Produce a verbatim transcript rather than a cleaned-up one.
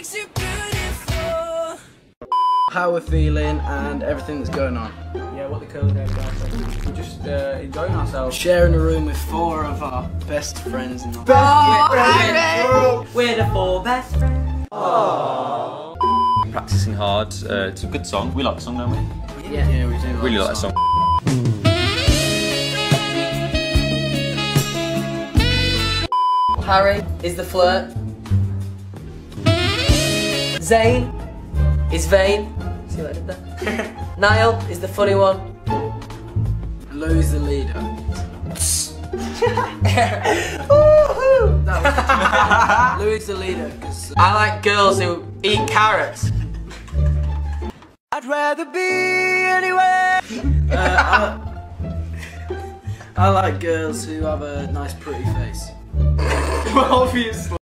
makes you beautiful. How we're feeling and everything that's going on. Yeah, what the code there, guys. We're just uh, enjoying ourselves. Sharing a room with four of our best friends in the world. Oh, we're the four best friends. Aww. Practicing hard. Uh, it's a good song. We like the song, don't we? Yeah, yeah, we do. Really like the that song. Harry is the flirt. Zayn is vain. See what I did there? Niall is the funny one. Lou's the leader. Lou's the leader. Cause, uh, I like girls who eat carrots. I'd rather be anywhere. uh, I, I like girls who have a nice, pretty face. Well, obviously.